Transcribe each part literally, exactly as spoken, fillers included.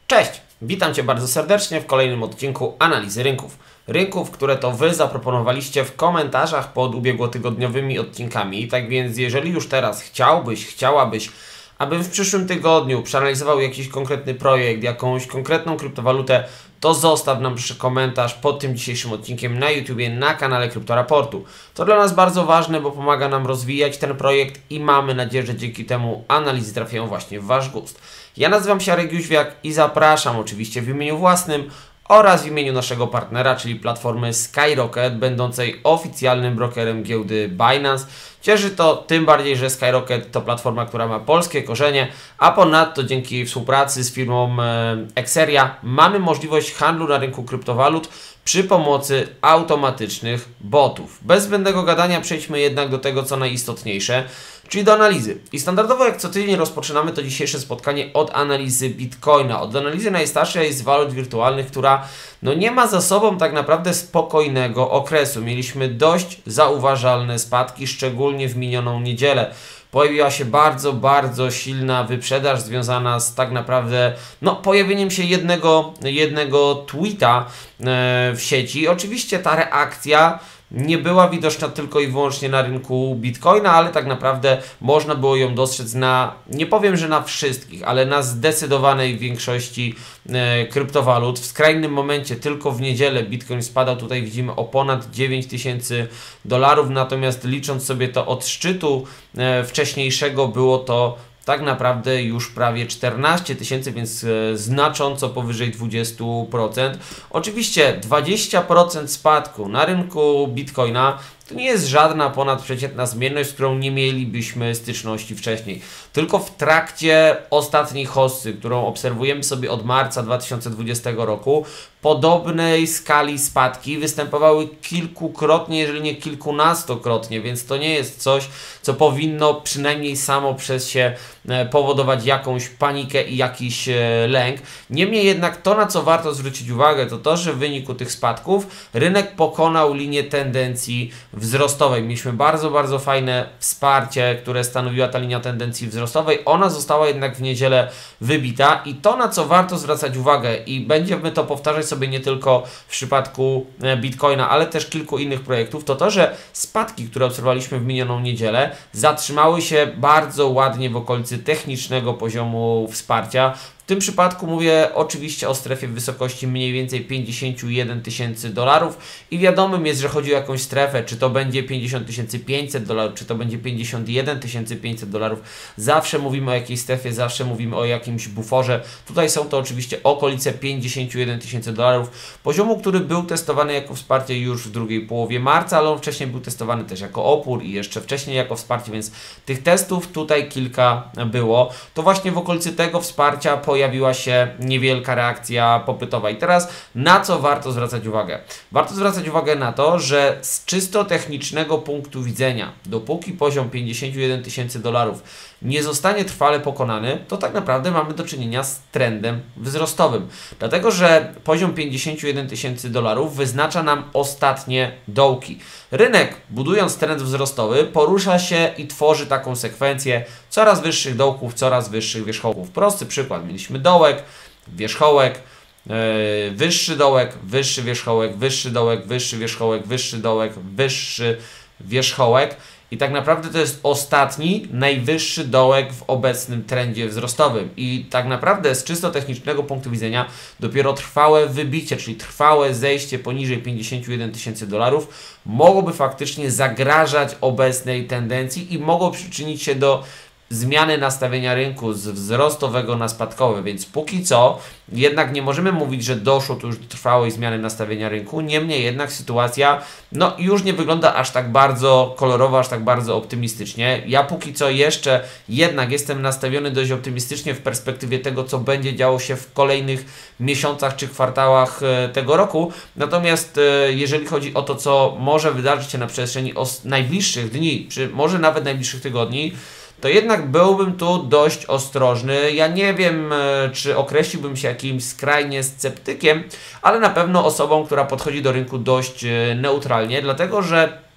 Cześć! Witam Cię bardzo serdecznie w kolejnym odcinku Analizy Rynków. Rynków, które to Wy zaproponowaliście w komentarzach pod ubiegłotygodniowymi odcinkami. Tak więc jeżeli już teraz chciałbyś, chciałabyś, abym w przyszłym tygodniu przeanalizował jakiś konkretny projekt, jakąś konkretną kryptowalutę, to zostaw nam proszę komentarz pod tym dzisiejszym odcinkiem na YouTubie, na kanale Kryptoraportu. To dla nas bardzo ważne, bo pomaga nam rozwijać ten projekt i mamy nadzieję, że dzięki temu analizy trafiają właśnie w Wasz gust. Ja nazywam się Arek Jóźwiak i zapraszam oczywiście w imieniu własnym oraz w imieniu naszego partnera, czyli platformy Skyrocket, będącej oficjalnym brokerem giełdy Binance. Cieszy to tym bardziej, że Skyrocket to platforma, która ma polskie korzenie, a ponadto dzięki współpracy z firmą Exeria mamy możliwość handlu na rynku kryptowalut przy pomocy automatycznych botów. Bez zbędnego gadania przejdźmy jednak do tego, co najistotniejsze, czyli do analizy. I standardowo jak co tydzień rozpoczynamy to dzisiejsze spotkanie od analizy Bitcoina, od analizy najstarszej z walut wirtualnych, która no nie ma za sobą tak naprawdę spokojnego okresu. Mieliśmy dość zauważalne spadki, szczególnie w minioną niedzielę. Pojawiła się bardzo, bardzo silna wyprzedaż związana z tak naprawdę no, pojawieniem się jednego, jednego tweeta e, w sieci. Oczywiście ta reakcja nie była widoczna tylko i wyłącznie na rynku Bitcoina, ale tak naprawdę można było ją dostrzec na, nie powiem, że na wszystkich, ale na zdecydowanej większości e, kryptowalut. W skrajnym momencie tylko w niedzielę Bitcoin spadał, tutaj widzimy o ponad dziewięć tysięcy dolarów, natomiast licząc sobie to od szczytu e, wcześniejszego było to tak naprawdę już prawie czternaście tysięcy, więc e, znacząco powyżej dwadzieścia procent. Oczywiście dwadzieścia procent spadku na rynku Bitcoina to nie jest żadna ponadprzeciętna zmienność, z którą nie mielibyśmy styczności wcześniej. Tylko w trakcie ostatniej hossy, którą obserwujemy sobie od marca dwa tysiące dwudziestego roku, podobnej skali spadki występowały kilkukrotnie, jeżeli nie kilkunastokrotnie, więc to nie jest coś, co powinno przynajmniej samo przez się powodować jakąś panikę i jakiś lęk. Niemniej jednak to, na co warto zwrócić uwagę, to to, że w wyniku tych spadków rynek pokonał linię tendencji wzrostowej. Mieliśmy bardzo, bardzo fajne wsparcie, które stanowiła ta linia tendencji wzrostowej. Ona została jednak w niedzielę wybita i to, na co warto zwracać uwagę i będziemy to powtarzać sobie nie tylko w przypadku Bitcoina, ale też kilku innych projektów, to to, że spadki, które obserwowaliśmy w minioną niedzielę, zatrzymały się bardzo ładnie w okolicy technicznego poziomu wsparcia. W tym przypadku mówię oczywiście o strefie w wysokości mniej więcej pięćdziesiąt jeden tysięcy dolarów i wiadomym jest, że chodzi o jakąś strefę, czy to będzie pięćdziesiąt tysięcy pięćset dolarów, czy to będzie pięćdziesiąt jeden tysięcy pięćset dolarów. Zawsze mówimy o jakiejś strefie, zawsze mówimy o jakimś buforze. Tutaj są to oczywiście okolice pięćdziesiąt jeden tysięcy dolarów, poziomu, który był testowany jako wsparcie już w drugiej połowie marca, ale on wcześniej był testowany też jako opór i jeszcze wcześniej jako wsparcie, więc tych testów tutaj kilka było. To właśnie w okolicy tego wsparcia po pojawiła się niewielka reakcja popytowa. I teraz na co warto zwracać uwagę? Warto zwracać uwagę na to, że z czysto technicznego punktu widzenia, dopóki poziom pięćdziesiąt jeden tysięcy dolarów nie zostanie trwale pokonany, to tak naprawdę mamy do czynienia z trendem wzrostowym. Dlatego, że poziom pięćdziesiąt jeden tysięcy dolarów wyznacza nam ostatnie dołki. Rynek, budując trend wzrostowy, porusza się i tworzy taką sekwencję coraz wyższych dołków, coraz wyższych wierzchołków. Prosty przykład. Mieliśmy dołek, wierzchołek, yy, wyższy dołek, wyższy wierzchołek, wyższy dołek, wyższy wierzchołek, wyższy dołek, wyższy wierzchołek. I tak naprawdę to jest ostatni, najwyższy dołek w obecnym trendzie wzrostowym. I tak naprawdę z czysto technicznego punktu widzenia dopiero trwałe wybicie, czyli trwałe zejście poniżej pięćdziesiąt jeden tysięcy dolarów mogłoby faktycznie zagrażać obecnej tendencji i mogło przyczynić się do zmiany nastawienia rynku z wzrostowego na spadkowe, więc póki co jednak nie możemy mówić, że doszło tu już do trwałej zmiany nastawienia rynku, niemniej jednak sytuacja no już nie wygląda aż tak bardzo kolorowo, aż tak bardzo optymistycznie. Ja póki co jeszcze jednak jestem nastawiony dość optymistycznie w perspektywie tego, co będzie działo się w kolejnych miesiącach czy kwartałach tego roku, natomiast jeżeli chodzi o to, co może wydarzyć się na przestrzeni najbliższych dni, czy może nawet najbliższych tygodni, to jednak byłbym tu dość ostrożny. Ja nie wiem, czy określiłbym się jakimś skrajnie sceptykiem, ale na pewno osobą, która podchodzi do rynku dość neutralnie, dlatego że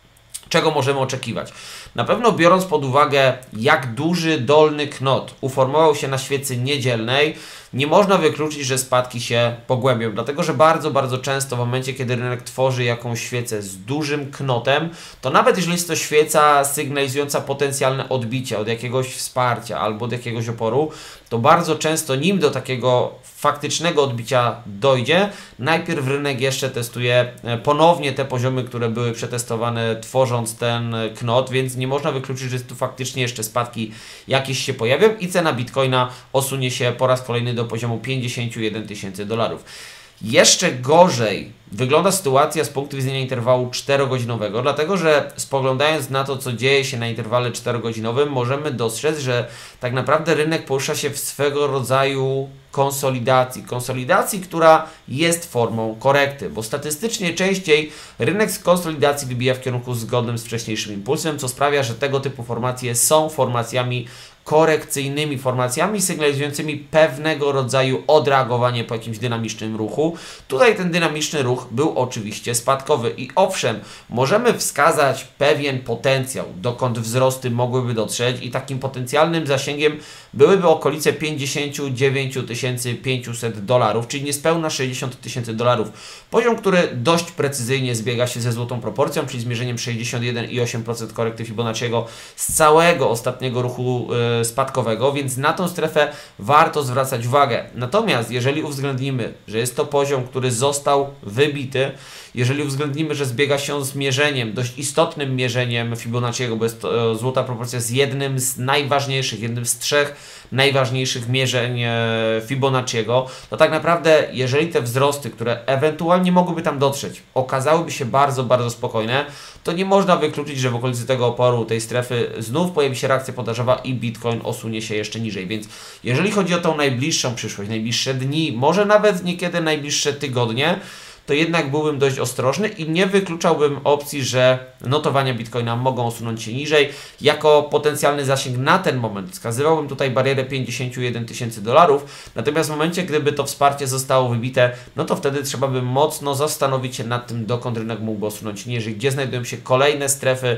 Czego możemy oczekiwać? Na pewno biorąc pod uwagę, jak duży dolny knot uformował się na świecy niedzielnej, nie można wykluczyć, że spadki się pogłębią, dlatego że bardzo, bardzo często w momencie, kiedy rynek tworzy jakąś świecę z dużym knotem, to nawet jeżeli jest to świeca sygnalizująca potencjalne odbicie od jakiegoś wsparcia albo od jakiegoś oporu, to bardzo często nim do takiego faktycznego odbicia dojdzie, najpierw rynek jeszcze testuje ponownie te poziomy, które były przetestowane tworząc ten knot, więc nie można wykluczyć, że tu faktycznie jeszcze spadki jakieś się pojawią i cena Bitcoina osunie się po raz kolejny do poziomu pięćdziesiąt jeden tysięcy dolarów. Jeszcze gorzej wygląda sytuacja z punktu widzenia interwału czterogodzinowego, dlatego że spoglądając na to, co dzieje się na interwale czterogodzinowym, możemy dostrzec, że tak naprawdę rynek porusza się w swego rodzaju konsolidacji. Konsolidacji, która jest formą korekty, bo statystycznie częściej rynek z konsolidacji wybija w kierunku zgodnym z wcześniejszym impulsem, co sprawia, że tego typu formacje są formacjami korekcyjnymi formacjami sygnalizującymi pewnego rodzaju odreagowanie po jakimś dynamicznym ruchu. Tutaj ten dynamiczny ruch był oczywiście spadkowy i owszem, możemy wskazać pewien potencjał, dokąd wzrosty mogłyby dotrzeć i takim potencjalnym zasięgiem byłyby okolice pięćdziesiąt dziewięć tysięcy pięćset dolarów, czyli niespełna sześćdziesiąt tysięcy dolarów. Poziom, który dość precyzyjnie zbiega się ze złotą proporcją, czyli zmierzeniem sześćdziesiąt jeden przecinek osiem procent korekty Fibonacciego z całego ostatniego ruchu yy, spadkowego, więc na tą strefę warto zwracać uwagę. Natomiast jeżeli uwzględnimy, że jest to poziom, który został wybity, jeżeli uwzględnimy, że zbiega się z mierzeniem, dość istotnym mierzeniem Fibonacciego, bo jest to złota proporcja z jednym z najważniejszych, jednym z trzech najważniejszych mierzeń Fibonacciego, to tak naprawdę jeżeli te wzrosty, które ewentualnie mogłyby tam dotrzeć, okazałyby się bardzo, bardzo spokojne, to nie można wykluczyć, że w okolicy tego oporu, tej strefy znów pojawi się reakcja podażowa i Bitcoin osunie się jeszcze niżej. Więc jeżeli chodzi o tą najbliższą przyszłość, najbliższe dni, może nawet niekiedy najbliższe tygodnie, to jednak byłbym dość ostrożny i nie wykluczałbym opcji, że notowania Bitcoina mogą osunąć się niżej. Jako potencjalny zasięg na ten moment wskazywałbym tutaj barierę pięćdziesiąt jeden tysięcy dolarów, natomiast w momencie, gdyby to wsparcie zostało wybite, no to wtedy trzeba by mocno zastanowić się nad tym, dokąd rynek mógłby osunąć niżej, gdzie znajdują się kolejne strefy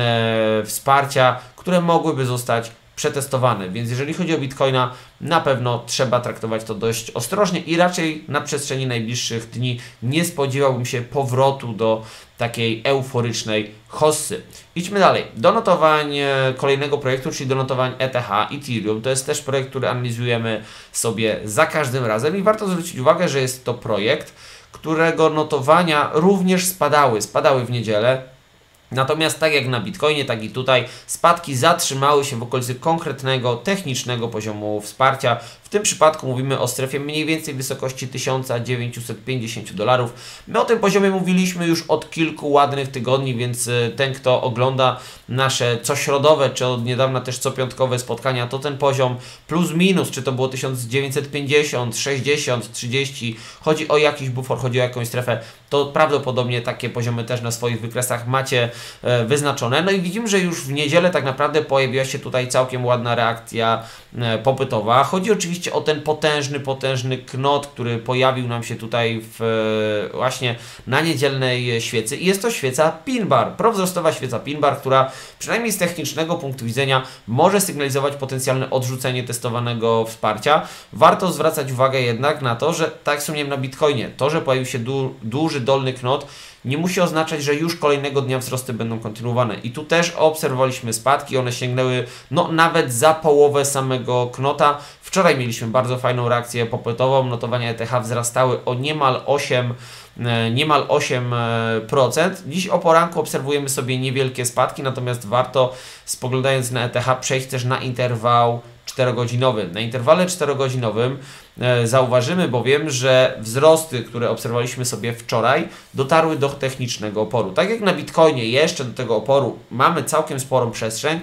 e, wsparcia, które mogłyby zostać przetestowane, więc jeżeli chodzi o Bitcoina, na pewno trzeba traktować to dość ostrożnie i raczej na przestrzeni najbliższych dni nie spodziewałbym się powrotu do takiej euforycznej hossy. Idźmy dalej. Do notowań kolejnego projektu, czyli do notowań E T H, Ethereum. To jest też projekt, który analizujemy sobie za każdym razem i warto zwrócić uwagę, że jest to projekt, którego notowania również spadały. Spadały w niedzielę. Natomiast tak jak na Bitcoinie, tak i tutaj spadki zatrzymały się w okolicy konkretnego, technicznego poziomu wsparcia. W tym przypadku mówimy o strefie mniej więcej wysokości tysiąc dziewięćset pięćdziesiąt dolarów. My o tym poziomie mówiliśmy już od kilku ładnych tygodni, więc ten, kto ogląda nasze cośrodowe, czy od niedawna też copiątkowe spotkania, to ten poziom plus minus, czy to było tysiąc dziewięćset pięćdziesiąt, sześćdziesiąt, trzydzieści, chodzi o jakiś bufor, chodzi o jakąś strefę, to prawdopodobnie takie poziomy też na swoich wykresach macie e, wyznaczone. No i widzimy, że już w niedzielę tak naprawdę pojawiła się tutaj całkiem ładna reakcja e, popytowa. Chodzi oczywiście o ten potężny, potężny knot, który pojawił nam się tutaj w, e, właśnie na niedzielnej świecy i jest to świeca pin bar, prowzrostowa świeca pin bar, która przynajmniej z technicznego punktu widzenia może sygnalizować potencjalne odrzucenie testowanego wsparcia. Warto zwracać uwagę jednak na to, że tak jak wspomniałem na Bitcoinie, to, że pojawił się du duży dolny knot, nie musi oznaczać, że już kolejnego dnia wzrosty będą kontynuowane. I tu też obserwowaliśmy spadki, one sięgnęły no nawet za połowę samego knota. Wczoraj mieliśmy bardzo fajną reakcję popytową, notowania E T H wzrastały o niemal osiem niemal osiem procent. Dziś o poranku obserwujemy sobie niewielkie spadki, natomiast warto, spoglądając na E T H, przejść też na interwał czterogodzinowy. Na interwale czterogodzinowym e, zauważymy bowiem, że wzrosty, które obserwowaliśmy sobie wczoraj, dotarły do technicznego oporu. Tak jak na Bitcoinie jeszcze do tego oporu mamy całkiem sporą przestrzeń,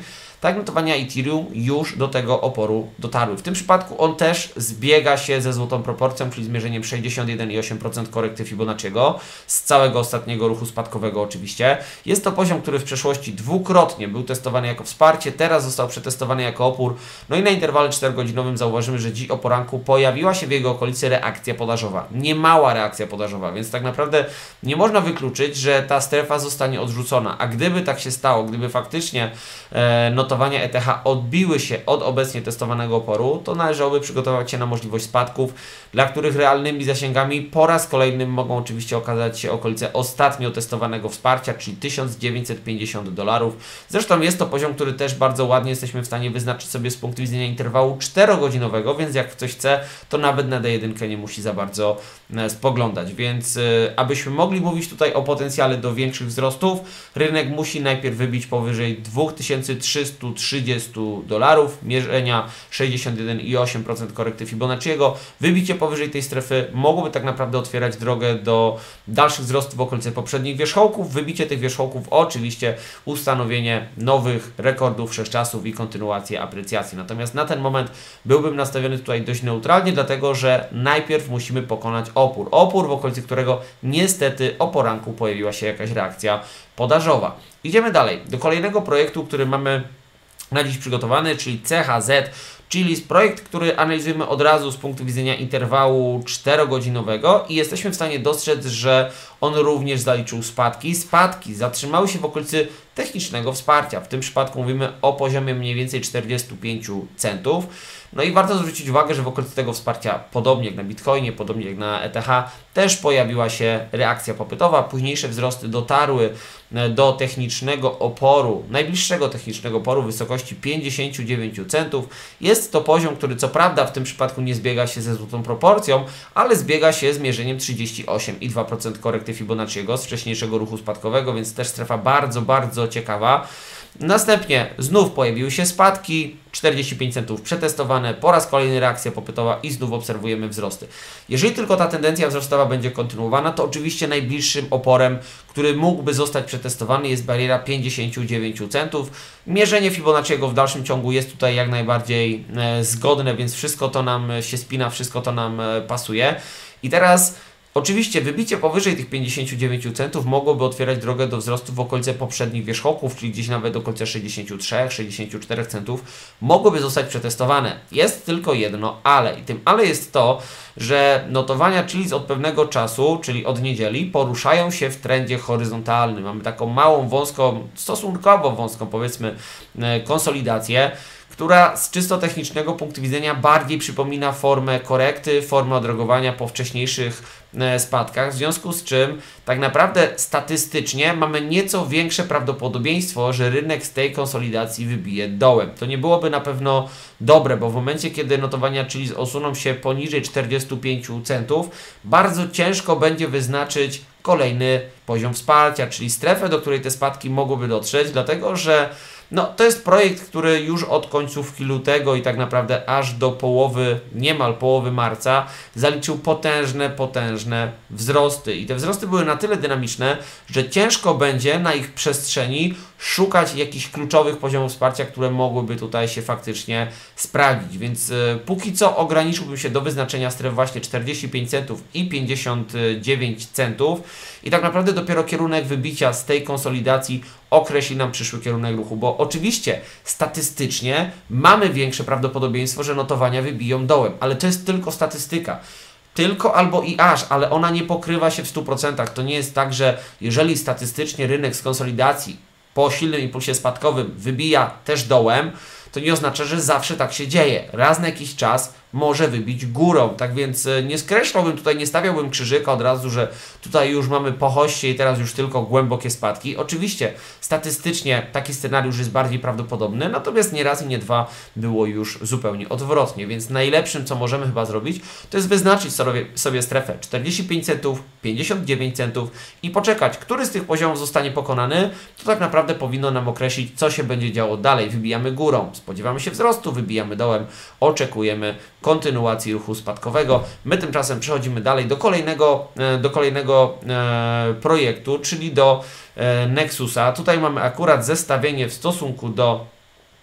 tak notowania Ethereum już do tego oporu dotarły. W tym przypadku on też zbiega się ze złotą proporcją, czyli zmierzeniem sześćdziesiąt jeden i osiem procent korekty Fibonacciego z całego ostatniego ruchu spadkowego oczywiście. Jest to poziom, który w przeszłości dwukrotnie był testowany jako wsparcie, teraz został przetestowany jako opór. No i na interwale czterogodzinowym zauważymy, że dziś o poranku pojawiła się w jego okolicy reakcja podażowa. Niemała reakcja podażowa, więc tak naprawdę nie można wykluczyć, że ta strefa zostanie odrzucona. A gdyby tak się stało, gdyby faktycznie e, notowania E T H odbiły się od obecnie testowanego oporu, to należałoby przygotować się na możliwość spadków, dla których realnymi zasięgami po raz kolejny mogą oczywiście okazać się okolice ostatnio testowanego wsparcia, czyli tysiąc dziewięćset pięćdziesiąt dolarów. Zresztą jest to poziom, który też bardzo ładnie jesteśmy w stanie wyznaczyć sobie z punktu widzenia interwału czterogodzinowego, więc jak ktoś chce, to nawet na D jeden nie musi za bardzo e, spoglądać. Więc e, abyśmy mogli mówić tutaj o potencjale do większych wzrostów, rynek musi najpierw wybić powyżej dwa tysiące trzysta trzydzieści dolarów, mierzenia sześćdziesiąt jeden i osiem procent korekty Fibonacciego. Wybicie powyżej tej strefy mogłoby tak naprawdę otwierać drogę do dalszych wzrostów w okolicy poprzednich wierzchołków. Wybicie tych wierzchołków oczywiście ustanowienie nowych rekordów wszechczasów i kontynuację aprecjacji. Natomiast na ten moment byłbym nastawiony tutaj dość neutralnie, dlatego że najpierw musimy pokonać opór. Opór, w okolicy którego niestety o poranku pojawiła się jakaś reakcja podażowa. Idziemy dalej do kolejnego projektu, który mamy na dziś przygotowany, czyli C H Z, czyli jest projekt, który analizujemy od razu z punktu widzenia interwału czterogodzinowego i jesteśmy w stanie dostrzec, że on również zaliczył spadki. Spadki zatrzymały się w okolicy technicznego wsparcia. W tym przypadku mówimy o poziomie mniej więcej czterdziestu pięciu centów. No i warto zwrócić uwagę, że w okolicy tego wsparcia, podobnie jak na Bitcoinie, podobnie jak na E T H, też pojawiła się reakcja popytowa. Późniejsze wzrosty dotarły do technicznego oporu, najbliższego technicznego oporu w wysokości pięćdziesięciu dziewięciu centów. Jest to poziom, który co prawda w tym przypadku nie zbiega się ze złotą proporcją, ale zbiega się z mierzeniem trzydzieści osiem i dwa procent korekty Fibonacciego z wcześniejszego ruchu spadkowego, więc też strefa bardzo, bardzo ciekawa. Następnie znów pojawiły się spadki, czterdzieści pięć centów przetestowane, po raz kolejny reakcja popytowa i znów obserwujemy wzrosty. Jeżeli tylko ta tendencja wzrostowa będzie kontynuowana, to oczywiście najbliższym oporem, który mógłby zostać przetestowany, jest bariera pięćdziesięciu dziewięciu centów. Mierzenie Fibonacciego w dalszym ciągu jest tutaj jak najbardziej e, zgodne, więc wszystko to nam się spina, wszystko to nam e, pasuje. I teraz oczywiście wybicie powyżej tych pięćdziesięciu dziewięciu centów mogłoby otwierać drogę do wzrostu w okolice poprzednich wierzchołków, czyli gdzieś nawet do okolice sześćdziesięciu trzech sześćdziesięciu czterech centów, mogłoby zostać przetestowane. Jest tylko jedno ale i tym ale jest to, że notowania Chiliz od pewnego czasu, czyli od niedzieli, poruszają się w trendzie horyzontalnym. Mamy taką małą, wąską, stosunkowo wąską powiedzmy konsolidację, która z czysto technicznego punktu widzenia bardziej przypomina formę korekty, formę odreagowania po wcześniejszych spadkach, w związku z czym tak naprawdę statystycznie mamy nieco większe prawdopodobieństwo, że rynek z tej konsolidacji wybije dołem. To nie byłoby na pewno dobre, bo w momencie, kiedy notowania Chiliz osuną się poniżej czterdziestu pięciu centów, bardzo ciężko będzie wyznaczyć kolejny poziom wsparcia, czyli strefę, do której te spadki mogłyby dotrzeć, dlatego że no, to jest projekt, który już od końcówki lutego i tak naprawdę aż do połowy, niemal połowy marca zaliczył potężne, potężne wzrosty. I te wzrosty były na tyle dynamiczne, że ciężko będzie na ich przestrzeni szukać jakichś kluczowych poziomów wsparcia, które mogłyby tutaj się faktycznie sprawdzić. Więc y, póki co ograniczyłbym się do wyznaczenia stref właśnie czterdzieści pięć centów i pięćdziesiąt dziewięć centów. I tak naprawdę dopiero kierunek wybicia z tej konsolidacji określi nam przyszły kierunek ruchu, bo oczywiście statystycznie mamy większe prawdopodobieństwo, że notowania wybiją dołem, ale to jest tylko statystyka. Tylko albo i aż, ale ona nie pokrywa się w stu procentach. To nie jest tak, że jeżeli statystycznie rynek z konsolidacji po silnym impulsie spadkowym wybija też dołem, to nie oznacza, że zawsze tak się dzieje. Raz na jakiś czas może wybić górą. Tak więc nie skreślałbym tutaj, nie stawiałbym krzyżyka od razu, że tutaj już mamy pohoście i teraz już tylko głębokie spadki. Oczywiście statystycznie taki scenariusz jest bardziej prawdopodobny, natomiast nie raz i nie dwa było już zupełnie odwrotnie. Więc najlepszym, co możemy chyba zrobić, to jest wyznaczyć sobie, sobie strefę czterdzieści pięć centów, pięćdziesiąt dziewięć centów i poczekać, który z tych poziomów zostanie pokonany. To tak naprawdę powinno nam określić, co się będzie działo dalej. Wybijamy górą, spodziewamy się wzrostu, wybijamy dołem, oczekujemy kontynuacji ruchu spadkowego. My tymczasem przechodzimy dalej do kolejnego, do kolejnego e, projektu, czyli do e, Nexusa. Tutaj mamy akurat zestawienie w stosunku do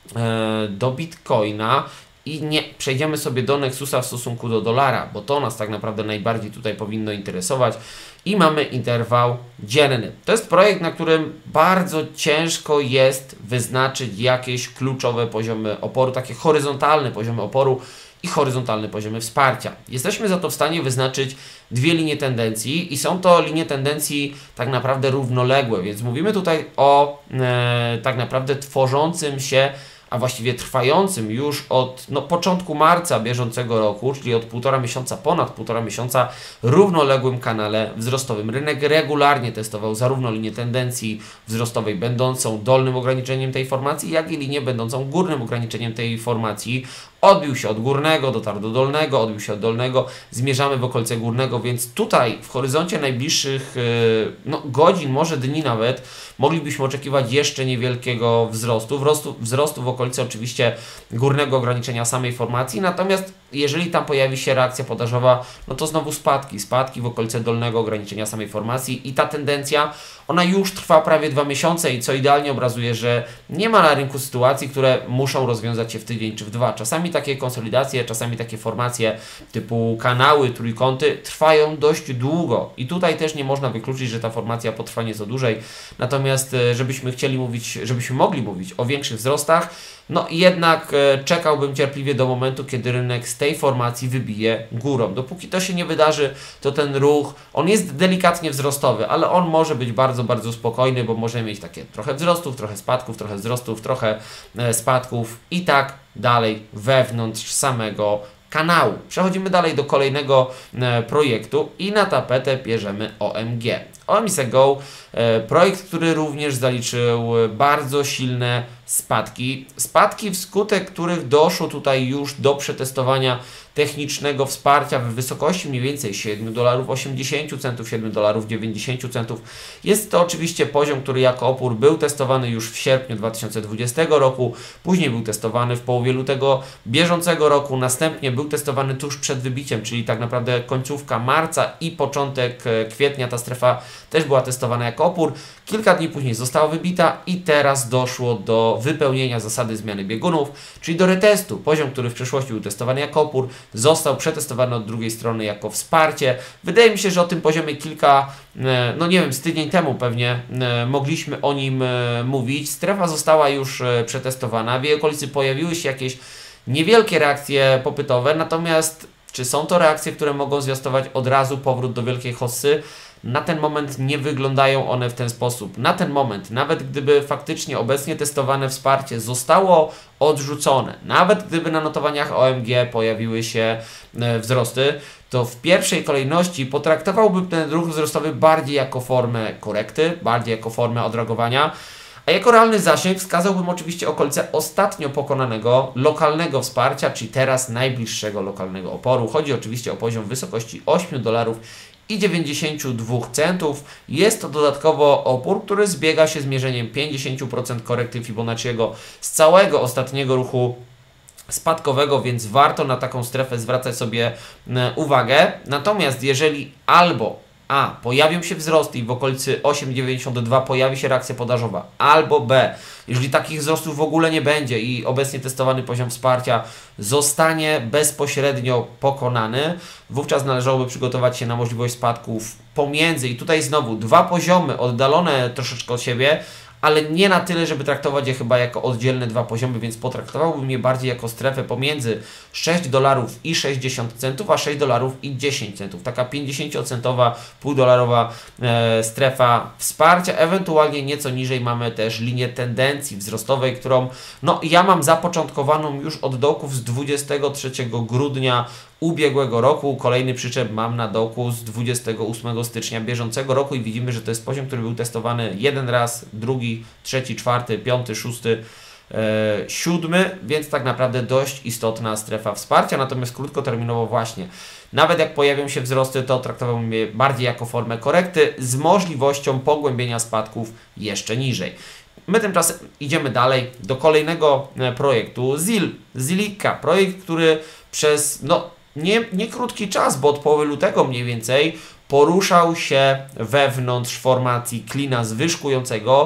e, do Bitcoina i nie przejdziemy sobie do Nexusa w stosunku do dolara, bo to nas tak naprawdę najbardziej tutaj powinno interesować. I mamy interwał dzienny. To jest projekt, na którym bardzo ciężko jest wyznaczyć jakieś kluczowe poziomy oporu, takie horyzontalne poziomy oporu i horyzontalne poziomy wsparcia. Jesteśmy za to w stanie wyznaczyć dwie linie tendencji i są to linie tendencji tak naprawdę równoległe, więc mówimy tutaj o e, tak naprawdę tworzącym się, a właściwie trwającym już od no, początku marca bieżącego roku, czyli od półtora miesiąca, ponad półtora miesiąca, równoległym kanale wzrostowym. Rynek regularnie testował zarówno linię tendencji wzrostowej będącą dolnym ograniczeniem tej formacji, jak i linię będącą górnym ograniczeniem tej formacji. Odbił się od górnego, dotarł do dolnego, odbił się od dolnego, zmierzamy w okolice górnego, więc tutaj w horyzoncie najbliższych yy, no, godzin, może dni nawet, moglibyśmy oczekiwać jeszcze niewielkiego wzrostu, wzrostu, wzrostu w okolicy oczywiście górnego ograniczenia samej formacji, natomiast jeżeli tam pojawi się reakcja podażowa, no to znowu spadki, spadki w okolice dolnego ograniczenia samej formacji i ta tendencja, ona już trwa prawie dwa miesiące i co idealnie obrazuje, że nie ma na rynku sytuacji, które muszą rozwiązać się w tydzień czy w dwa. Czasami takie konsolidacje, czasami takie formacje typu kanały, trójkąty trwają dość długo i tutaj też nie można wykluczyć, że ta formacja potrwa nieco dłużej. Natomiast żebyśmy chcieli mówić, żebyśmy mogli mówić o większych wzrostach, no jednak e, czekałbym cierpliwie do momentu, kiedy rynek z tej formacji wybije górą. Dopóki to się nie wydarzy, to ten ruch, on jest delikatnie wzrostowy, ale on może być bardzo, bardzo spokojny, bo możemy mieć takie trochę wzrostów, trochę spadków, trochę wzrostów, trochę e, spadków i tak dalej wewnątrz samego kanału. Przechodzimy dalej do kolejnego e, projektu i na tapetę bierzemy O M G. O M G Go, e, projekt, który również zaliczył bardzo silne spadki. Spadki, wskutek których doszło tutaj już do przetestowania technicznego wsparcia w wysokości mniej więcej siedem dolarów osiemdziesiąt centów, siedem dolarów dziewięćdziesiąt centów. Jest to oczywiście poziom, który jako opór był testowany już w sierpniu dwa tysiące dwudziestego roku, później był testowany w połowie lutego bieżącego roku, następnie był testowany tuż przed wybiciem, czyli tak naprawdę końcówka marca i początek kwietnia ta strefa też była testowana jako opór. Kilka dni później została wybita i teraz doszło do wypełnienia zasady zmiany biegunów, czyli do retestu. Poziom, który w przeszłości był testowany jako opór, został przetestowany od drugiej strony jako wsparcie. Wydaje mi się, że o tym poziomie kilka, no nie wiem, z tydzień temu pewnie mogliśmy o nim mówić. Strefa została już przetestowana, w jej okolicy pojawiły się jakieś niewielkie reakcje popytowe, natomiast czy są to reakcje, które mogą zwiastować od razu powrót do wielkiej hossy? Na ten moment nie wyglądają one w ten sposób. Na ten moment, nawet gdyby faktycznie obecnie testowane wsparcie zostało odrzucone, nawet gdyby na notowaniach O M G pojawiły się e, wzrosty, to w pierwszej kolejności potraktowałbym ten ruch wzrostowy bardziej jako formę korekty, bardziej jako formę odreagowania, a jako realny zasięg wskazałbym oczywiście okolice ostatnio pokonanego lokalnego wsparcia, czyli teraz najbliższego lokalnego oporu. Chodzi oczywiście o poziom wysokości osiem dolarów i dziewięćdziesiąt dwa centów. Jest to dodatkowo opór, który zbiega się z mierzeniem pięćdziesiąt procent korekty Fibonacciego z całego ostatniego ruchu spadkowego, więc warto na taką strefę zwracać sobie uwagę. Natomiast jeżeli albo A. pojawią się wzrosty i w okolicy osiem dziewięćdziesiąt dwa pojawi się reakcja podażowa, albo B. jeżeli takich wzrostów w ogóle nie będzie i obecnie testowany poziom wsparcia zostanie bezpośrednio pokonany, wówczas należałoby przygotować się na możliwość spadków pomiędzy, i tutaj znowu dwa poziomy oddalone troszeczkę od siebie, ale nie na tyle, żeby traktować je chyba jako oddzielne dwa poziomy, więc potraktowałbym je bardziej jako strefę pomiędzy sześć dolarów i sześćdziesiąt centów, a sześć dolarów i dziesięć centów. Taka pięćdziesięciocentowa, półdolarowa e, strefa wsparcia. Ewentualnie nieco niżej mamy też linię tendencji wzrostowej, którą no, ja mam zapoczątkowaną już od dołków z dwudziestego trzeciego grudnia ubiegłego roku. Kolejny przyczep mam na dołku z dwudziestego ósmego stycznia bieżącego roku i widzimy, że to jest poziom, który był testowany jeden raz, drugi, trzeci, czwarty, piąty, szósty, e, siódmy, więc tak naprawdę dość istotna strefa wsparcia. Natomiast krótkoterminowo właśnie, nawet jak pojawią się wzrosty, to traktowałbym je bardziej jako formę korekty z możliwością pogłębienia spadków jeszcze niżej. My tymczasem idziemy dalej do kolejnego projektu Zil, Zilika, projekt, który przez no Nie, nie krótki czas, bo od połowy lutego mniej więcej poruszał się wewnątrz formacji klina zwyżkującego.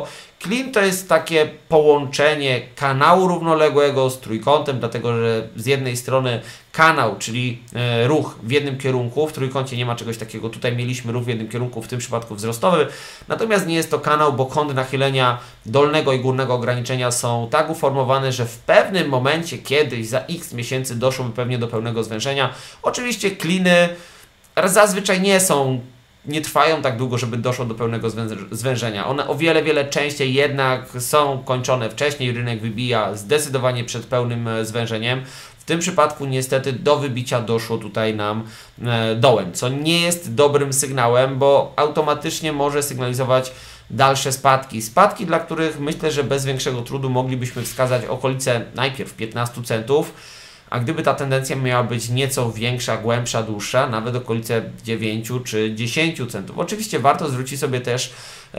Klin to jest takie połączenie kanału równoległego z trójkątem, dlatego że z jednej strony kanał, czyli e, ruch w jednym kierunku, w trójkącie nie ma czegoś takiego, tutaj mieliśmy ruch w jednym kierunku, w tym przypadku wzrostowy, natomiast nie jest to kanał, bo kąty nachylenia dolnego i górnego ograniczenia są tak uformowane, że w pewnym momencie, kiedyś za x miesięcy doszłoby pewnie do pełnego zwężenia. Oczywiście kliny zazwyczaj nie są nie trwają tak długo, żeby doszło do pełnego zwężenia. One o wiele, wiele częściej jednak są kończone wcześniej. Rynek wybija zdecydowanie przed pełnym zwężeniem. W tym przypadku niestety do wybicia doszło tutaj nam dołem, co nie jest dobrym sygnałem, bo automatycznie może sygnalizować dalsze spadki. Spadki, dla których myślę, że bez większego trudu moglibyśmy wskazać okolice najpierw piętnastu centów, a gdyby ta tendencja miała być nieco większa, głębsza, dłuższa, nawet okolice dziewięciu czy dziesięciu centów. Oczywiście warto zwrócić sobie też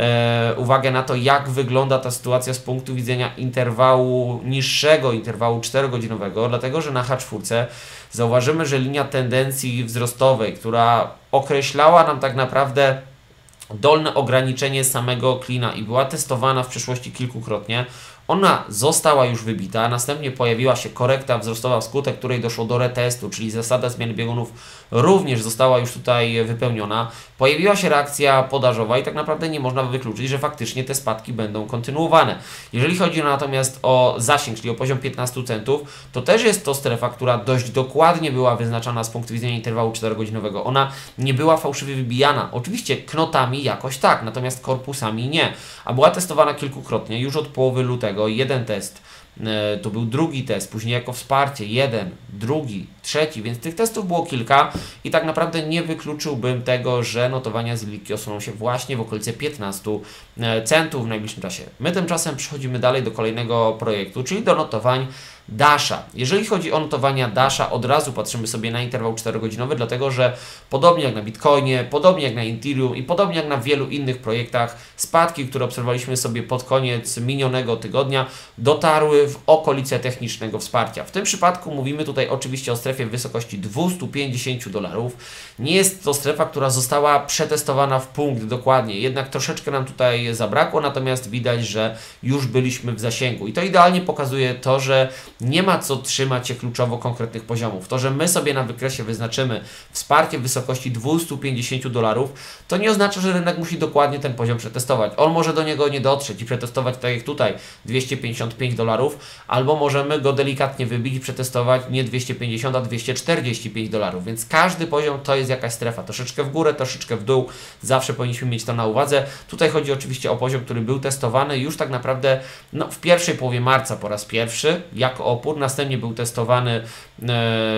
e, uwagę na to, jak wygląda ta sytuacja z punktu widzenia interwału niższego, interwału czterogodzinowego, dlatego że na H cztery zauważymy, że linia tendencji wzrostowej, która określała nam tak naprawdę dolne ograniczenie samego klina i była testowana w przeszłości kilkukrotnie, ona została już wybita, następnie pojawiła się korekta wzrostowa, wskutek której doszło do retestu, czyli zasada zmiany biegunów również została już tutaj wypełniona. Pojawiła się reakcja podażowa i tak naprawdę nie można wykluczyć, że faktycznie te spadki będą kontynuowane. Jeżeli chodzi natomiast o zasięg, czyli o poziom piętnastu centów, to też jest to strefa, która dość dokładnie była wyznaczana z punktu widzenia interwału czterogodzinowego. Ona nie była fałszywie wybijana. Oczywiście knotami jakoś tak, natomiast korpusami nie. A była testowana kilkukrotnie, już od połowy lutego. Jeden test, to był drugi test, później jako wsparcie, jeden, drugi, trzeci, więc tych testów było kilka i tak naprawdę nie wykluczyłbym tego, że notowania z Iliki osuną się właśnie w okolice piętnastu centów w najbliższym czasie. My tymczasem przechodzimy dalej do kolejnego projektu, czyli do notowań Dasha. Jeżeli chodzi o notowania Dasha, od razu patrzymy sobie na interwał czterogodzinowy, dlatego że podobnie jak na Bitcoinie, podobnie jak na Ethereum i podobnie jak na wielu innych projektach, spadki, które obserwowaliśmy sobie pod koniec minionego tygodnia, dotarły w okolice technicznego wsparcia. W tym przypadku mówimy tutaj oczywiście o strefie w wysokości dwieście pięćdziesiąt dolarów. Nie jest to strefa, która została przetestowana w punkt dokładnie, jednak troszeczkę nam tutaj zabrakło, natomiast widać, że już byliśmy w zasięgu. I to idealnie pokazuje to, że nie ma co trzymać się kluczowo konkretnych poziomów. To, że my sobie na wykresie wyznaczymy wsparcie w wysokości dwieście pięćdziesiąt dolarów, to nie oznacza, że rynek musi dokładnie ten poziom przetestować. On może do niego nie dotrzeć i przetestować tak jak tutaj dwieście pięćdziesiąt pięć dolarów, albo możemy go delikatnie wybić i przetestować nie dwieście pięćdziesiąt, a dwieście czterdzieści pięć dolarów. Więc każdy poziom to jest jakaś strefa. Troszeczkę w górę, troszeczkę w dół. Zawsze powinniśmy mieć to na uwadze. Tutaj chodzi oczywiście o poziom, który był testowany już tak naprawdę no, w pierwszej połowie marca po raz pierwszy jako opór. Następnie był testowany e,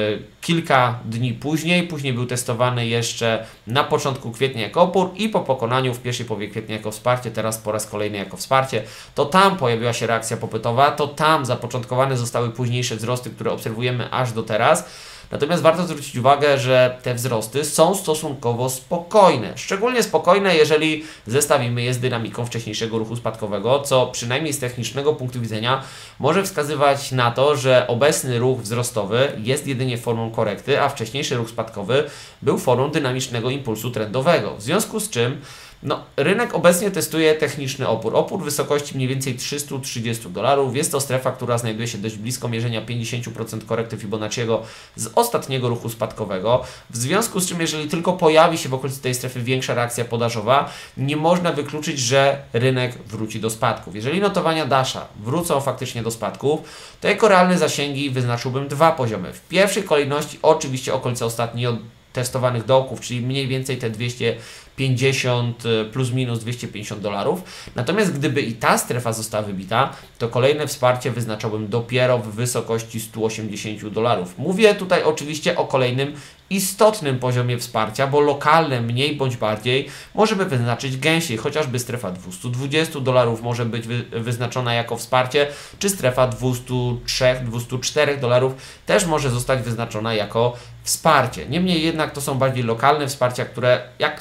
kilka dni później. Później był testowany jeszcze na początku kwietnia jako opór i po pokonaniu w pierwszej połowie kwietnia jako wsparcie. Teraz po raz kolejny jako wsparcie. To tam pojawiła się reakcja popytowa. To tam zapoczątkowane zostały późniejsze wzrosty, które obserwujemy aż do teraz. Natomiast warto zwrócić uwagę, że te wzrosty są stosunkowo spokojne. Szczególnie spokojne, jeżeli zestawimy je z dynamiką wcześniejszego ruchu spadkowego, co przynajmniej z technicznego punktu widzenia może wskazywać na to, że obecny ruch wzrostowy jest jedynie formą korekty, a wcześniejszy ruch spadkowy był formą dynamicznego impulsu trendowego. W związku z czym No, rynek obecnie testuje techniczny opór. Opór w wysokości mniej więcej trzysta trzydzieści dolarów. Jest to strefa, która znajduje się dość blisko mierzenia pięćdziesiąt procent korekty Fibonacciego z ostatniego ruchu spadkowego. W związku z czym, jeżeli tylko pojawi się w okolicy tej strefy większa reakcja podażowa, nie można wykluczyć, że rynek wróci do spadków. Jeżeli notowania Dasha wrócą faktycznie do spadków, to jako realne zasięgi wyznaczyłbym dwa poziomy. W pierwszej kolejności oczywiście okolice ostatnio testowanych dołków, czyli mniej więcej te dwieście pięćdziesiąt plus minus dwieście pięćdziesiąt dolarów. Natomiast gdyby i ta strefa została wybita, to kolejne wsparcie wyznaczałbym dopiero w wysokości stu osiemdziesięciu dolarów. Mówię tutaj oczywiście o kolejnym istotnym poziomie wsparcia, bo lokalne mniej bądź bardziej możemy wyznaczyć gęsiej, chociażby strefa dwieście dwadzieścia dolarów może być wy, wyznaczona jako wsparcie, czy strefa dwieście trzy do dwustu czterech dolarów też może zostać wyznaczona jako wsparcie. Niemniej jednak to są bardziej lokalne wsparcia, które jak ktoś chce, to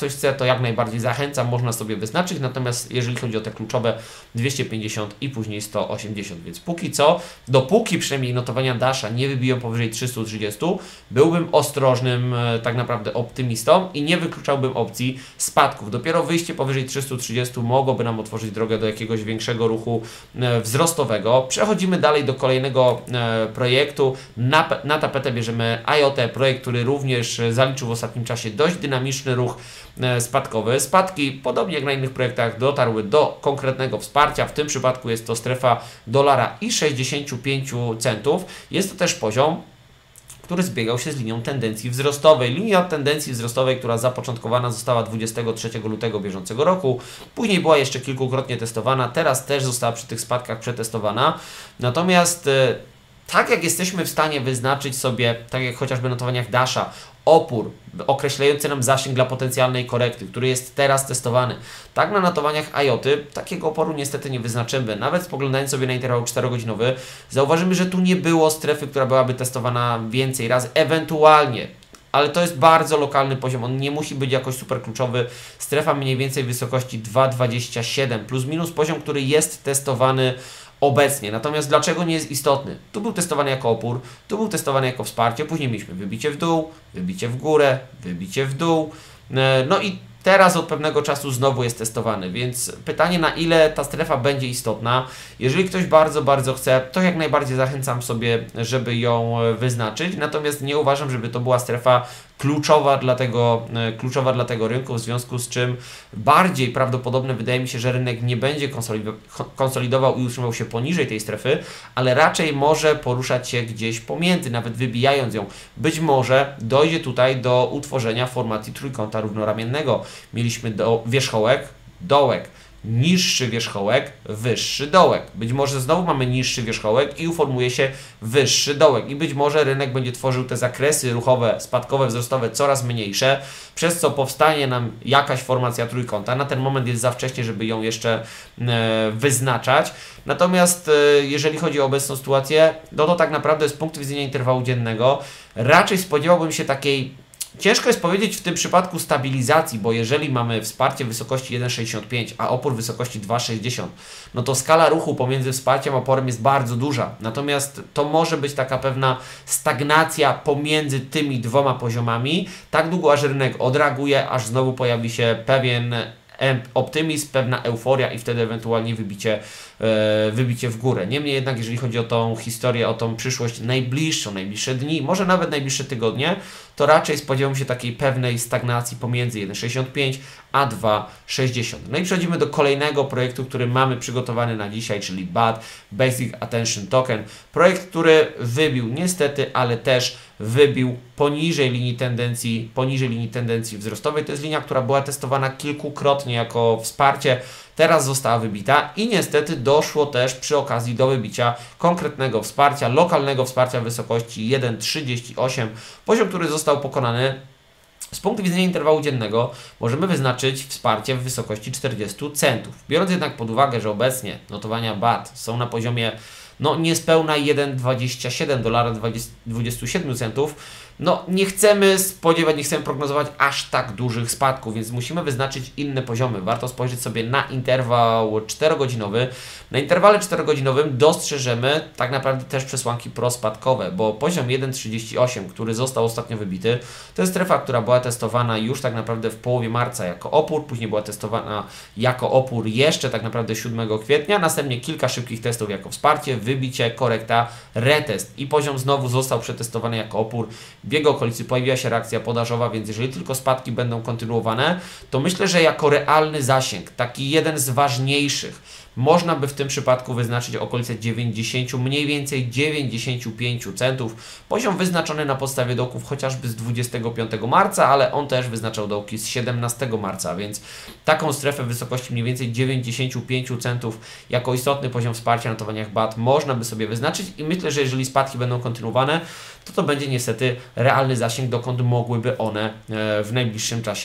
jak najbardziej zachęcam, można sobie wyznaczyć, natomiast jeżeli chodzi o te kluczowe dwieście pięćdziesiąt i później sto osiemdziesiąt, więc póki co, dopóki przynajmniej notowania Dasha nie wybiją powyżej trzystu trzydziestu, byłbym ostrożnym tak naprawdę optymistą i nie wykluczałbym opcji spadków. Dopiero wyjście powyżej trzystu trzydziestu mogłoby nam otworzyć drogę do jakiegoś większego ruchu wzrostowego. Przechodzimy dalej do kolejnego projektu. Na, na tapetę bierzemy I O T, projekt, który również zaliczył w ostatnim czasie dość dynamiczny ruch spadkowy. Spadki, podobnie jak na innych projektach, dotarły do konkretnego wsparcia. W tym przypadku jest to strefa dolara i sześćdziesiąt pięć centów. Jest to też poziom, który zbiegał się z linią tendencji wzrostowej. Linia tendencji wzrostowej, która zapoczątkowana została dwudziestego trzeciego lutego bieżącego roku, później była jeszcze kilkukrotnie testowana, teraz też została przy tych spadkach przetestowana. Natomiast tak jak jesteśmy w stanie wyznaczyć sobie, tak jak chociażby w notowaniach Dasha, opór określający nam zasięg dla potencjalnej korekty, który jest teraz testowany, tak na notowaniach I O T Y takiego oporu niestety nie wyznaczymy. Nawet spoglądając sobie na interwał czterogodzinowy, zauważymy, że tu nie było strefy, która byłaby testowana więcej razy, ewentualnie, ale to jest bardzo lokalny poziom, on nie musi być jakoś super kluczowy. Strefa mniej więcej w wysokości dwa dwadzieścia siedem, plus minus poziom, który jest testowany obecnie. Natomiast dlaczego nie jest istotny? Tu był testowany jako opór, tu był testowany jako wsparcie, później mieliśmy wybicie w dół, wybicie w górę, wybicie w dół, no i teraz od pewnego czasu znowu jest testowany, więc pytanie, na ile ta strefa będzie istotna. Jeżeli ktoś bardzo, bardzo chce, to jak najbardziej zachęcam sobie, żeby ją wyznaczyć, natomiast nie uważam, żeby to była strefa kluczowa dla tego, kluczowa dla tego rynku, w związku z czym bardziej prawdopodobne wydaje mi się, że rynek nie będzie konsolidował i utrzymał się poniżej tej strefy, ale raczej może poruszać się gdzieś pomiędzy, nawet wybijając ją. Być może dojdzie tutaj do utworzenia formacji trójkąta równoramiennego. Mieliśmy do, wierzchołek, dołek, niższy wierzchołek, wyższy dołek. Być może znowu mamy niższy wierzchołek i uformuje się wyższy dołek. I być może rynek będzie tworzył te zakresy ruchowe, spadkowe, wzrostowe coraz mniejsze, przez co powstanie nam jakaś formacja trójkąta. Na ten moment jest za wcześnie, żeby ją jeszcze e, wyznaczać. Natomiast e, jeżeli chodzi o obecną sytuację, no to tak naprawdę z punktu widzenia interwału dziennego raczej spodziewałbym się takiej, ciężko jest powiedzieć w tym przypadku stabilizacji, bo jeżeli mamy wsparcie w wysokości jeden sześćdziesiąt pięć, a opór w wysokości dwa sześćdziesiąt, no to skala ruchu pomiędzy wsparciem a oporem jest bardzo duża. Natomiast to może być taka pewna stagnacja pomiędzy tymi dwoma poziomami, tak długo aż rynek odreaguje, aż znowu pojawi się pewien optymizm, pewna euforia i wtedy ewentualnie wybicie, e, wybicie w górę. Niemniej jednak, jeżeli chodzi o tą historię, o tą przyszłość najbliższą, najbliższe dni, może nawet najbliższe tygodnie, to raczej spodziewam się takiej pewnej stagnacji pomiędzy jeden sześćdziesiąt pięć a dwa sześćdziesiąt. No i przechodzimy do kolejnego projektu, który mamy przygotowany na dzisiaj, czyli B A T, Basic Attention Token. Projekt, który wybił niestety, ale też wybił poniżej linii tendencji, poniżej linii tendencji wzrostowej. To jest linia, która była testowana kilkukrotnie jako wsparcie, teraz została wybita i niestety doszło też przy okazji do wybicia konkretnego wsparcia, lokalnego wsparcia w wysokości jeden trzydzieści osiem, poziom, który został pokonany. Z punktu widzenia interwału dziennego możemy wyznaczyć wsparcie w wysokości czterdziestu centów. Biorąc jednak pod uwagę, że obecnie notowania B A T są na poziomie no niespełna jeden dwadzieścia siedem dolara dwadzieścia siedem centów, no nie chcemy spodziewać, nie chcemy prognozować aż tak dużych spadków, więc musimy wyznaczyć inne poziomy. Warto spojrzeć sobie na interwał czterogodzinowy. Na interwale czterogodzinowym dostrzeżemy tak naprawdę też przesłanki prospadkowe, bo poziom jeden trzydzieści osiem, który został ostatnio wybity, to jest strefa, która była testowana już tak naprawdę w połowie marca jako opór, później była testowana jako opór jeszcze tak naprawdę siódmego kwietnia, następnie kilka szybkich testów jako wsparcie, wybicie, korekta, retest i poziom znowu został przetestowany jako opór. W jego okolicy pojawiła się reakcja podażowa, więc jeżeli tylko spadki będą kontynuowane, to myślę, że jako realny zasięg, taki jeden z ważniejszych, można by w tym przypadku wyznaczyć okolice dziewięćdziesiąt, mniej więcej dziewięćdziesiąt pięć centów. Poziom wyznaczony na podstawie dołków chociażby z dwudziestego piątego marca, ale on też wyznaczał dołki z siedemnastego marca, więc taką strefę w wysokości mniej więcej dziewięćdziesiąt pięć centów jako istotny poziom wsparcia na notowaniach B A T można by sobie wyznaczyć i myślę, że jeżeli spadki będą kontynuowane, to to będzie niestety realny zasięg, dokąd mogłyby one w najbliższym czasie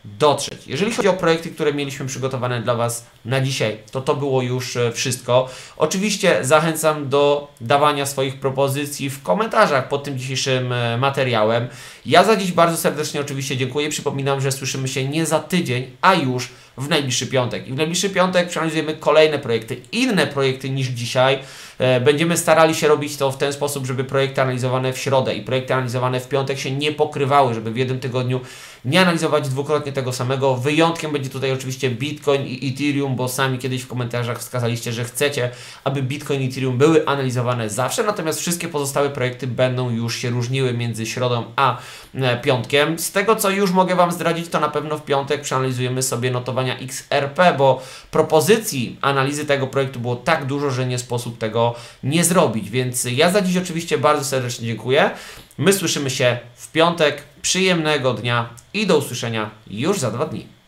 dotrzeć. Jeżeli chodzi o projekty, które mieliśmy przygotowane dla Was na dzisiaj, to to było już wszystko. Oczywiście zachęcam do dawania swoich propozycji w komentarzach pod tym dzisiejszym materiałem. Ja za dziś bardzo serdecznie oczywiście dziękuję. Przypominam, że słyszymy się nie za tydzień, a już w najbliższy piątek. I w najbliższy piątek przeanalizujemy kolejne projekty, inne projekty niż dzisiaj. Będziemy starali się robić to w ten sposób, żeby projekty analizowane w środę i projekty analizowane w piątek się nie pokrywały, żeby w jednym tygodniu nie analizować dwukrotnie tego samego. Wyjątkiem będzie tutaj oczywiście Bitcoin i Ethereum, bo sami kiedyś w komentarzach wskazaliście, że chcecie, aby Bitcoin i Ethereum były analizowane zawsze, natomiast wszystkie pozostałe projekty będą już się różniły między środą a piątkiem. Z tego, co już mogę Wam zdradzić, to na pewno w piątek przeanalizujemy sobie notowania X R P, bo propozycji analizy tego projektu było tak dużo, że nie sposób tego nie zrobić, więc ja za dziś oczywiście bardzo serdecznie dziękuję. My słyszymy się w piątek. Przyjemnego dnia i do usłyszenia już za dwa dni.